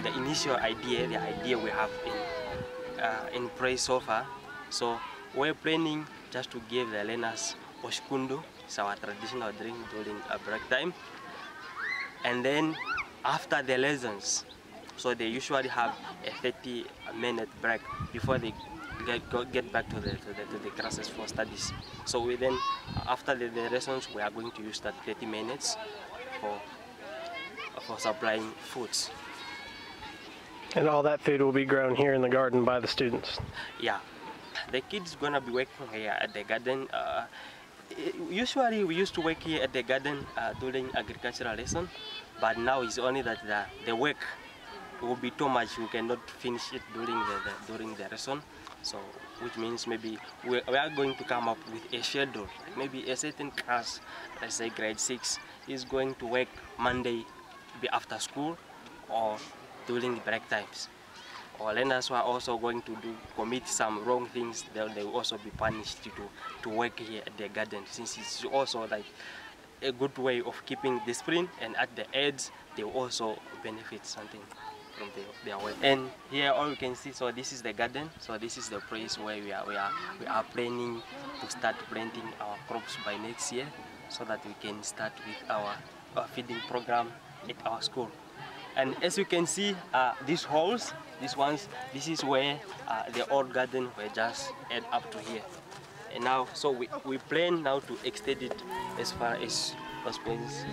the initial idea, the idea we have in place so far. So we're planning just to give the learners oshkundu, it's our traditional drink during a break time. And then after the lessons, so they usually have a 30-minute break before they get back to the classes for studies. So we then, after the lessons, we are going to use that 30 minutes for supplying foods. And all that food will be grown here in the garden by the students? Yeah, the kids gonna be working here at the garden. Usually we used to work here at the garden during agricultural lesson, but now it's only that the work will be too much. We cannot finish it during the lesson. So, which means maybe we are going to come up with a schedule. Maybe a certain class, let's say grade 6, is going to work Monday, be after school or during the break times. Or learners who are also going to commit some wrong things, they will also be punished to work here at the garden, since it's also like a good way of keeping discipline, and at the ends they will also benefit something from their work. And here all you can see, so this is the garden, so this is the place where we are planning to start planting our crops by next year, so that we can start with our feeding program at our school. And as you can see, these holes, this is where the old garden were just add up to here. And now, so we plan now to extend it as far as those places.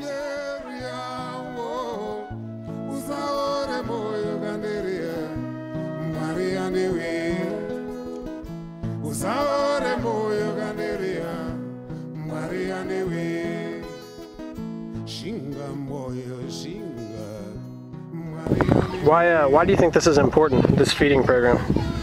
Why do you think this is important, this feeding program?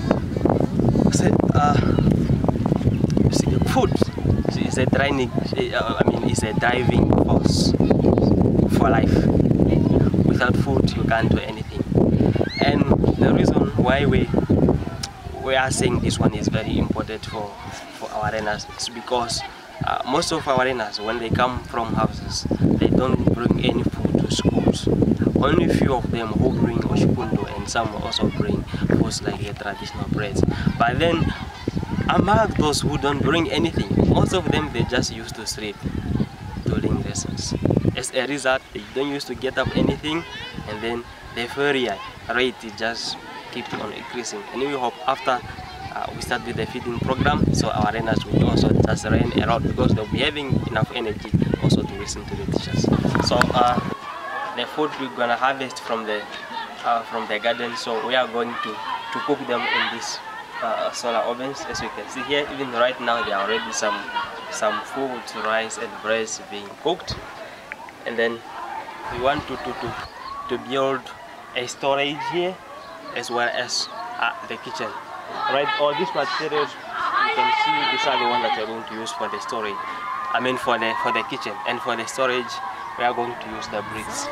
Food is a draining, it's a driving force for life. Without food, you can't do anything. And the reason why we are saying this one is very important for our learners is because most of our learners, when they come from houses, they don't bring any food to schools. Only few of them who bring oshikundu, and some also bring foods like traditional breads. But then, among those who don't bring anything, most of them, they just used to sleep during lessons. As a result, they don't used to get up anything, and then the failure rate just keeps on increasing. And we hope after we start with the feeding program, so our learners will also just learn a lot, because they'll be having enough energy also to listen to the teachers. So the food we're gonna harvest from the garden, so we are going to cook them in this solar ovens. As you can see here, even right now there are already some food, rice and breads being cooked. And then we want to build a storage here as well as the kitchen. Right, all these materials you can see, these are the ones that we're going to use for the storage. I mean for the kitchen, and for the storage we are going to use the bricks.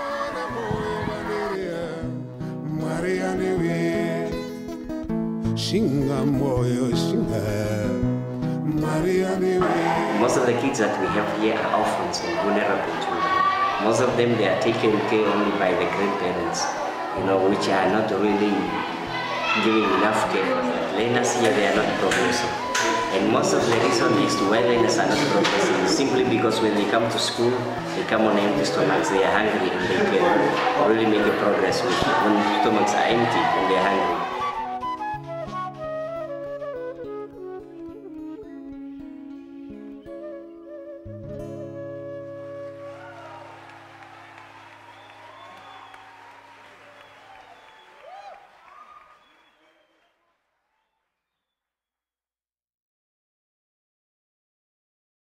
Most of the kids that we have here are orphans and vulnerable children. Most of them, they are taken care only by the grandparents, which are not really giving enough care for them. Learners here, they are not progressing. And most of the reason is to why learners are not progressing is simply because when they come to school, they come on empty stomachs, they are hungry, and they can really make a progress when stomachs are empty and they are hungry.